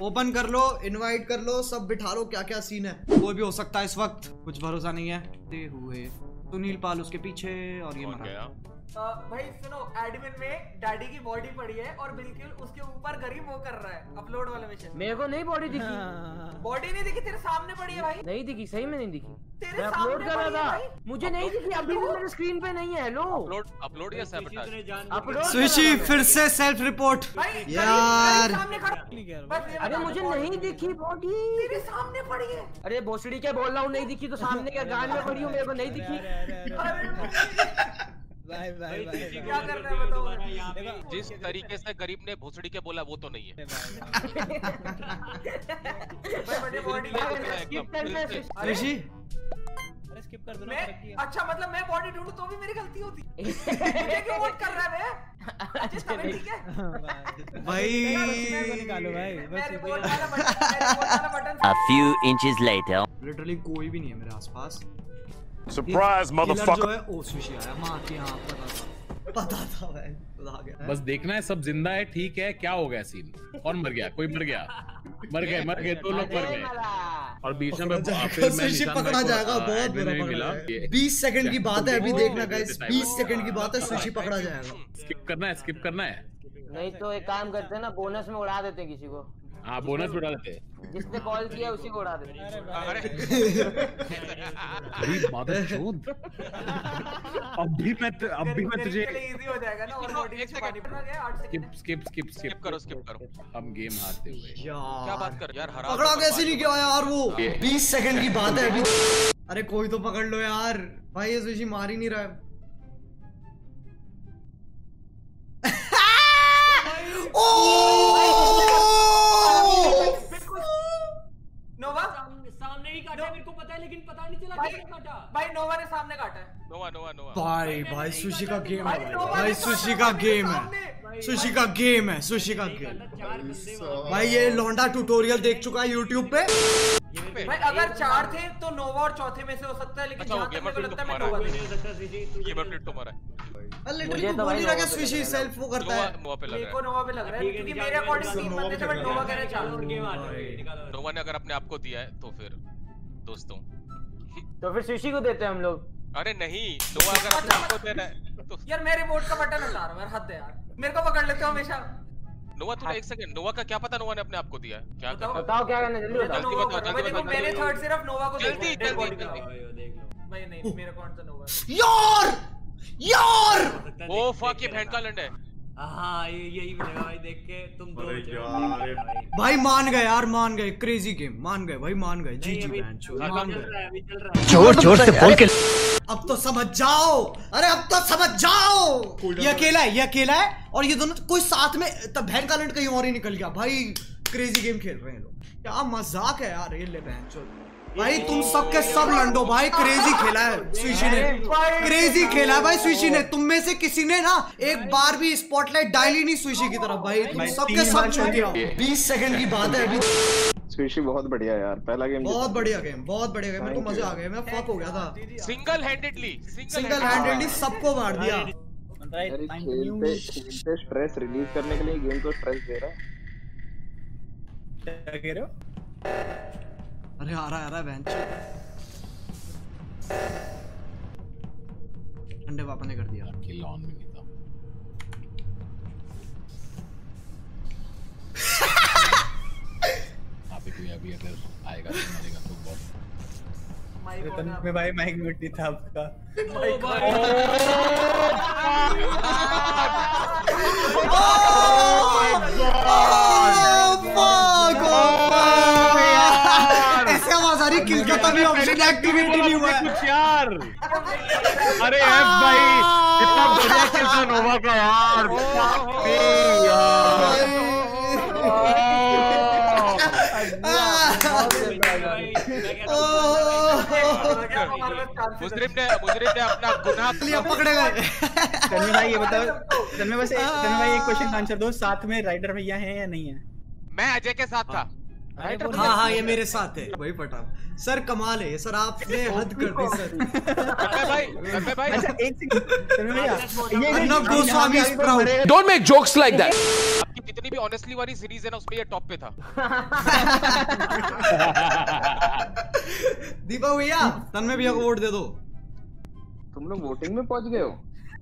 Open कर लो, invite कर लो, सब बिठा लो, क्या क्या सीन है। कोई भी हो सकता है इस वक्त, कुछ भरोसा नहीं है। हुए सुनील पाल उसके पीछे और ये मरा। भाई सुनो, एडमिन में डैडी की बॉडी पड़ी है और बिल्कुल उसके ऊपर गरीब वो कर रहा है अपलोड वाला मिशन। मेरे को नहीं बॉडी दिखी। बॉडी नहीं दिखी, तेरे सामने पड़ी है भाई। नहीं दिखी, सही में नहीं दिखी। तेरे अपलोड कर रहा था, मुझे नहीं दिखी। अभी भी अपलोड? मेरे स्क्रीन पे नहीं है। हेलो, अपलोड या सैबोटाज? अपलोड। स्विशी फिर से सेल्फ रिपोर्ट यार। अरे मुझे नहीं दिखी बॉडी, तेरे सामने पड़ी है। अरे भोसड़ी क्या बोल रहा हूँ, नहीं दिखी तो सामने क्या गान में पड़ी हूँ, मेरे को नहीं दिखी। क्या कर रहे हैं बताओ। जिस तरीके से गरीब ने भोसड़ी के बोला वो तो नहीं है। ऋषि स्किप कर दो ना। अच्छा मतलब मैं बॉडी ढूंढूं तो भी मेरी गलती होती। ये क्यों वोट कर रहा है बे? ठीक है भाई, निकालो भाई। मेरे वोट वाला button. A few inches later. Literally कोई भी नहीं है मेरे आसपास। Surprise, motherfucker! जो है ओ स्विशी आया मां के यहां पता था भाई, आ गया। बस देखना है सब जिंदा है, ठीक है। क्या हो गया सीन? कौन मर गया? कोई मर गया? मर गए 2 लोग मर गए। और बीच में स्विशी पकड़ा जाएगा, बहुत बुरा पकड़ा। 20 सेकंड की बात है अभी, देखना गाइस, 20 सेकंड की बात है, स्विशी पकड़ा जाएगा। स्किप करना है, स्किप करना है। नहीं तो एक काम करते हैं ना, बोनस में उड़ा देते हैं किसी को। हाँ, बोनस उड़ा देते। जिसने कॉल किया उसी को उड़ा देते। अभी मैं तुझे इजी हो जाएगा ना। और बॉडी से पानी पड़ गया 8 सेकंड। स्किप करो। हम गेम हारते हुए क्या बात कर यार, हरा पकड़ा कैसे नहीं गया यार वो? 20 सेकंड की बात है अभी। अरे कोई तो पकड़ लो यार भाई, ये स्विशी मार ही नहीं रहा है। नोवा सामने ही काटा है, मेरे को पता है, लेकिन पता नहीं चला किसने काटा। भाई नोवा ने सामने काटा है। नोवा भाई स्विशी का गेम है भाई, स्विशी का गेम है, स्विशी का गेम है, स्विशी का गेम। भाई ये लौंडा ट्यूटोरियल देख चुका है यूट्यूब पे। भाई अगर 4 थे तो नोवा और चौथे में से हो सकता है, लेकिन जहां तक मेरे को लगता है मैं नोवा नहीं हो सकता। गेमर प्लेट तो मारा है। लिटरली बोल नहीं रहा कि स्विशी सेल्फ वो करता है। नोवा पे लग मेरे रहा को नोवा पे लग रहा है, क्योंकि मेरे अकॉर्डिंग 3 बंदे थे, बट नोवा कह रहे 4। है। नोवा ने अगर अपने आप को दिया है तो फिर दोस्तों तो फिर सुशी को देते हैं हम लोग। अरे नहीं, नोवा अगर अपने आप को दे रहा है तो यार मेरे वोट का बटन हटा रहा है, हद है यार। मेरे को पकड़ लेते हो हमेशा। नोवा थोड़ा 1 सेकंड, नोवा का क्या पता नोवा ने अपने आप को दिया है? क्या करना? बताओ क्या करना, जल्दी बताओ। बताओ। मैंने थर्ड सिर्फ नोवा को जल्दी भाई नहीं, मेरा कौन सा नोवा यार ओ फक, ये भैंड का लंड है। हाँ यही मिलेगा भाई, देख के तुम दो भाई मान गए यार, मान गए। क्रेजी गेम, मान गए भाई, मान गए। जी मान गए। जोर से बोल के। अब तो समझ जाओ, अरे अब तो समझ जाओ। ये अकेला है, ये अकेला है, और ये दोनों कोई साथ में, तब बहन का लंड कहीं और ही निकल गया भाई। क्रेजी गेम खेल रहे हैं लोग, क्या मजाक है यार। ये ले बहन चोद भाई, तुम सब के सब लंडो भाई। क्रेजी खेला है स्विशी ने, क्रेजी खेला है भाई स्विशी ने। तुम में से किसी ने ना एक बार भी स्पॉटलाइट डाली नहीं स्विशी की तरफ भाई, तुम सब के सब छोड़ दिया। 20 सेकंड की बात है अभी। स्विशी बहुत बढ़िया यार, पहला गेम बहुत बढ़िया गेम, बहुत बढ़िया गेम। मेरे को मजा आ गया, मैं फक हो गया था। सिंगल हैंडेडली सबको मार दिया। खेलते स्ट्रेस रिलीज करने के लिए गेम को स्ट्रेस दे रहा है। क्या कह रहे हो? अरे आ रहा है बेंच। ठंडे पापा ने कर दिया। किल ऑन में नहीं था। आप कोई अभी अगर आएगा तो मारेगा तो बहुत। में भाई माइक म्यूट नहीं था आपका। ऐसे आवाज आ रही, किल का तभी ऑप्शन एक्टिवेट नहीं हुआ है कुछ यार। अरे एफ भाई, इतना बढ़िया किल था नोवा का यार। मुजरिम ने अपना गुनाह पकड़े गए। तन्मय भाई ये बताओ, तन्मय भाई एक क्वेश्चन का आंसर दो, साथ में राइडर भैया हैं या नहीं है? मैं अजय के साथ था। हाँ ये मेरे साथ है वही पटा। सर कमाल है ये सर, आपने हद कर दी सर। भाई अच्छा एक सेकंड, तन्मय भैया Goswami Don't make jokes like that. जितनी भी ऑनेस्टली वाली सीरीज है ना उसमें ये टॉप पे था। दीपक भैया तन्मय भैया को वोट दे दो। तुम लोग वोटिंग में पहुंच गए हो।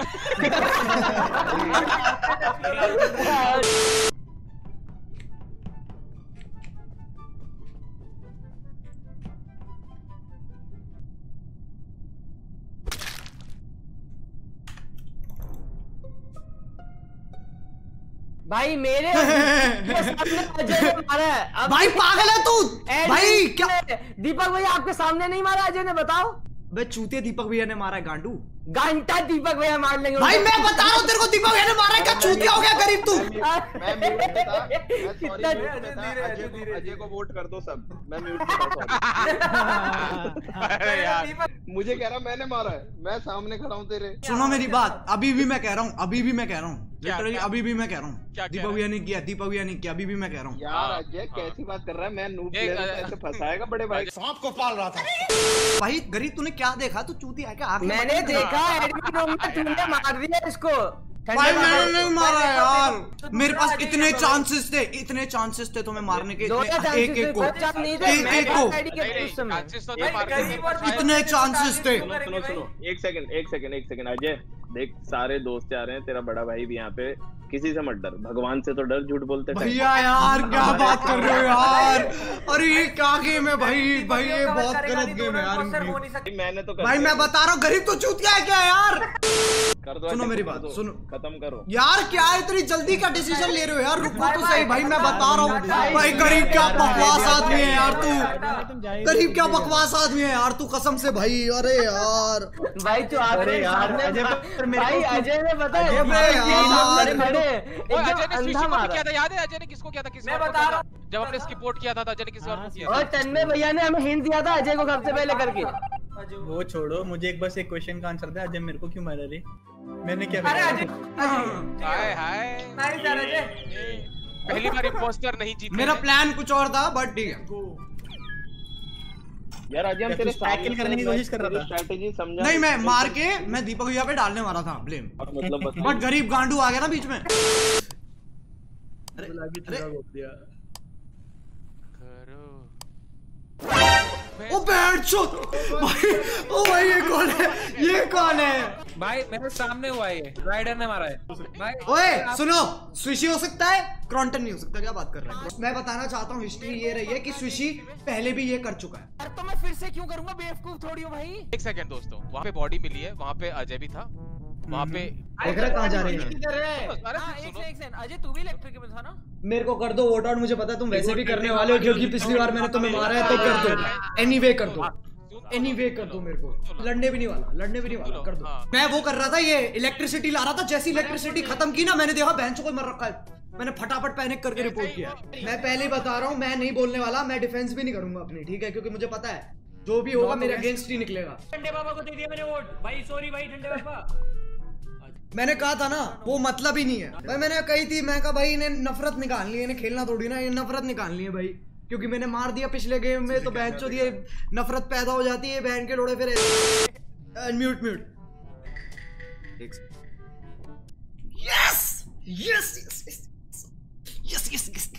भाई मेरे सामने अजय ने मारा है। भाई पागल है तू भाई क्या? दीपक भैया आपके सामने नहीं मारा अजय ने, बताओ। बे चूतिया दीपक भैया ने मारा है गांडू। घंटा दीपक भैया मार लेंगे भाई मैं बता रहा हूँ तेरे को दीपक भैया ने मारा है। क्या चूतिया हो गया गरीब तू? मैं म्यूट पे था, मैं सॉरी अजय को वोट कर दो सब। मैं म्यूट पे था, सॉरी। अरे यार मुझे कह रहा मैंने मारा है, मैं सामने खड़ा हूँ तेरे। सुनो मेरी बात, अभी भी मैं कह रहा हूँ, अभी भी मैं कह रहा हूँ, लिटरली क्या? अभी भी मैं कह रहा हूँ, क्या दीपक भैया ने किया, दीपक भैया ने किया, अभी भी मैं कह रहा हूँ। यार अजय कैसी बात कर रहा है? मैं नूब प्लेयर को ऐसे फंसाएगा बड़े भाई? सांप को पाल रहा था भाई। गरीब तूने क्या देखा? तू चूतिया है क्या? मैंने देखा एडमिन रूम में तुमने मार दिया इसको। भाई मैंने नहीं मारा यार, मेरे पास इतने चांसेस थे, इतने चांसेस थे तुम्हें मारने के, एक एक को, एक को, इतने चांसेस थे। सुनो एक सेकंड अजय देख, सारे दोस्त आ रहे हैं, तेरा बड़ा भाई भी यहाँ पे, किसी से मत डर, भगवान से तो डर, झूठ बोलते भैया यार क्या बात कर रहे हो यार? अरे ये क्या गेम है भाई? भाई ये बहुत गलत गेम है यार। मैंने तो भाई मैं बता रहा हूँ गरीब तो चूतिया है क्या यार? कर दो, सुनो मेरी बात, सुनो, खत्म करो यार। क्या इतनी जल्दी का डिसीजन ले रहे हो यार? रुको तो सही भाई, मैं बता रहा हूँ भाई। गरीब क्या बकवास आदमी है यार तू, गरीब क्या बकवास आदमी है यार तू, कसम से भाई। अरे यार भाई तू अरे यार भाई अजय ने बताया किया था, याद है अजय ने किसको किया था? किसी मैं बता रहा हूँ जब हमने इसकी रिपोर्ट किया था अजय ने किसी और को किया और तन्मय भैया ने हमें हिंट दिया था अजय को सबसे पहले करके। वो छोड़ो, मुझे एक बस एक क्वेश्चन का आंसर दे। अजय मेरे को क्यों मारा रे? मैंने क्या अरे किया? अजय हाय हाय नहीं सर अजय पहली बार इंपोस्टर नहीं जीते। मेरा प्लान कुछ और था बट ठीक है यार। अजय हम तेरे टैकल करने की कोशिश कर रहा था। स्ट्रेटेजी समझा नहीं, मैं मार के मैं दीपक भैया पे डालने वाला था ब्लेम, मतलब बट गरीब गांडू आ गया ना बीच में। ओ बैठ चोद भाई। ओ भाई ये कौन है? ये कौन है भाई? मेरे सामने हुआ है, राइडर ने मारा है भाई। ओए सुनो, स्विशी हो सकता है, क्रॉन्टन नहीं हो सकता। क्या बात कर रहा है? मैं बताना चाहता हूँ हिस्ट्री ये रही है कि स्विशी पहले भी ये कर चुका है। तो मैं फिर से क्यों करूंगा? बेवकूफ थोड़ी हूँ भाई। एक सेकंड दोस्तों, वहाँ पे बॉडी मिली है, वहाँ पे अजय भी था, वहाँ पे देख रहे कहाँ जा रहे हैं? एक सेकंड अजय तू भी इलेक्ट्रिक में था ना? मेरे को कर दो वोट आउट, मुझे पता है तुम वैसे भी करने वाले हो क्योंकि पिछली बार मैंने तुम्हें मारा है, तो कर दो। एनीवे कर दो, एनीवे कर दो। मेरे को लड़ने भी नहीं वाला, कर दो। मैं वो कर रहा था, ये इलेक्ट्रिसिटी ला रहा था। जैसी इलेक्ट्रिसिटी खत्म की ना, मैंने देखा बेंच को मर रखा है, मैंने फटाफट पैनिक करके रिपोर्ट किया। मैं पहले ही बता रहा हूँ, मैं नहीं बोलने वाला, मैं डिफेंस भी नहीं करूंगा अपनी, ठीक है? क्योंकि मुझे पता है जो भी होगा मेरे अगेंस्ट ही निकलेगा। ठंडे बाबा को दे दिया मैंने वोट भाई, सॉरी भाई ठंडे बाबा। मैंने कहा था ना वो मतलब ही नहीं है भाई। मैंने कही थी, मैं कहा भाई इन्हें नफरत निकालनी है, इन्हें खेलना थोड़ी ना, ये नफरत निकालनी है भाई, क्योंकि मैंने मार दिया पिछले गेम में, तो बहन चोद ये नफरत पैदा हो जाती है बहन के लोड़े। फिर mute yes yes yes yes yes yes.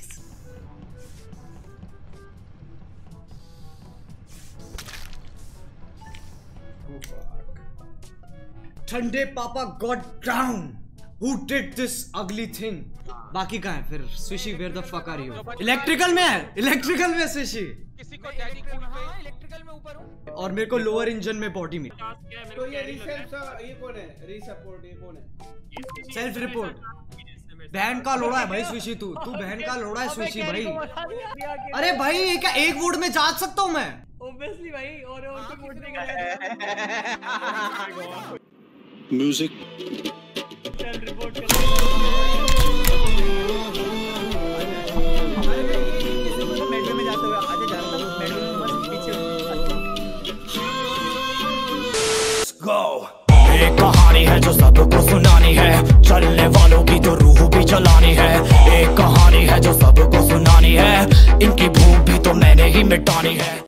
ठंडे पापा got down, who did this अगली थिंग। बाकी कहाँ है फिर? स्विशी where the fuck are you? Electrical में है, इलेक्ट्रिकल में स्विशी। किसी को डैडी को हाँ इलेक्ट्रिकल में ऊपर हूँ और मेरे को लोअर इंजन में बॉडी में। तो ये ये कौन है? रीसपोर्ट ये कौन है? Self report. बहन का लोड़ा है भाई स्विशी, तू बहन का लोड़ा है स्विशी भाई। अरे भाई क्या एक वोट में जाग सकता हूँ मैं? ऑब्वियसली भाई, और तो वोट नहीं करेगा। Music. रिपोर्ट मेडवे में जाते हुए आगे जा रहा था, मेडवे में बस पीछे। Go. एक कहानी है जो सबको सुनानी है, चलने वालों की तो रूह भी जलानी है। एक कहानी है जो सबको सुनानी है, इनकी भूख भी तो मैंने ही मिटानी है।